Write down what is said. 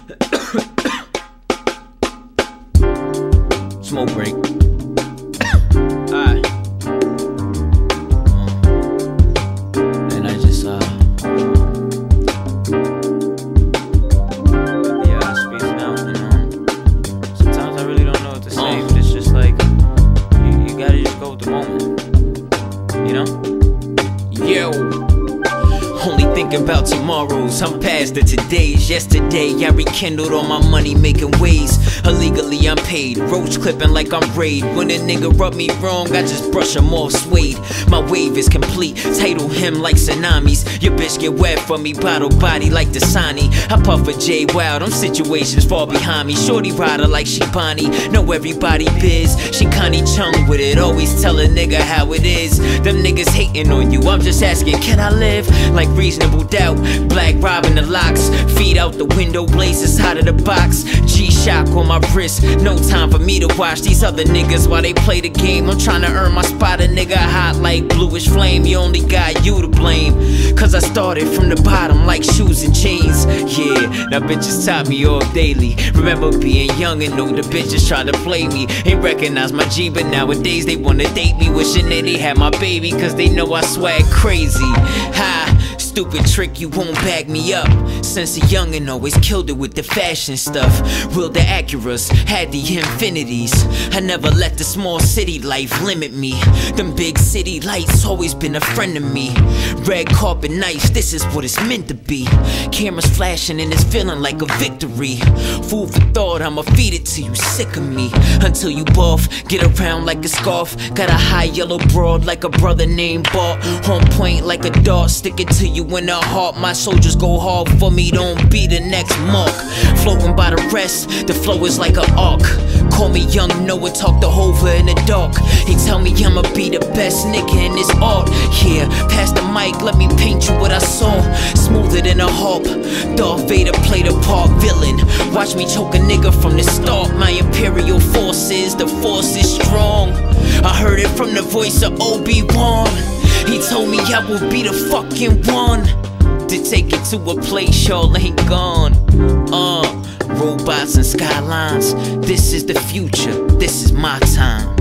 Smoke break. Alright. And I just yeah, spacing out, you know. Sometimes I really don't know what to say, but it's just like you gotta just go with the moment, you know? Yo. Only thinking about tomorrows, I'm past the todays. Yesterday I rekindled all my money making ways. Illegally I'm paid, roach clipping like I'm Raid. When a nigga rub me wrong, I just brush him off suede. My wave is complete, title him like tsunamis. Your bitch get wet for me, bottle body like Dasani. I puff a J Wild, them situations fall behind me. Shorty rider like she Bonnie, know everybody biz. She Connie Chung with it, always tell a nigga how it is. Them niggas hating on you, I'm just asking, can I live? Like reasonable doubt, black robbing the locks. Feet out the window, blazes out of the box. G-Shock on my wrist, no time for me to watch these other niggas while they play the game. I'm trying to earn my spot, a nigga hot like bluish flame. You only got you to blame, cause I started from the bottom like shoes and chains. Yeah, now bitches top me off daily. Remember being young and know the bitches tried to play me. Ain't recognize my G, but nowadays they wanna date me. Wishing that they had my baby, cause they know I swag crazy. Ha! Stupid trick, you won't bag me up. Since a youngin' always killed it with the fashion stuff. Willed the Acuras, had the Infinities. I never let the small city life limit me. Them big city lights always been a friend of me. Red carpet nights, this is what it's meant to be. Cameras flashing and it's feeling like a victory. Food for thought, I'ma feed it to you, sick of me. Until you buff, get around like a scarf. Got a high yellow broad like a brother named Bart. On point like a dart, stick it to you in the heart. My soldiers go hard for me, don't be the next mark. Floating by the rest, the flow is like an arc. Call me young Noah, talk to Hova in the dark. He tell me I'ma be the best nigga in this art. Yeah, pass the mic, let me paint you what I saw. Smoother than a harp, Darth Vader played a part villain. Watch me choke a nigga from the start. My imperial forces, the force is strong. I heard it from the voice of Obi-Wan. He told me I will be the fucking one to take it to a place y'all ain't gone. Robots and skylines, this is the future, this is my time.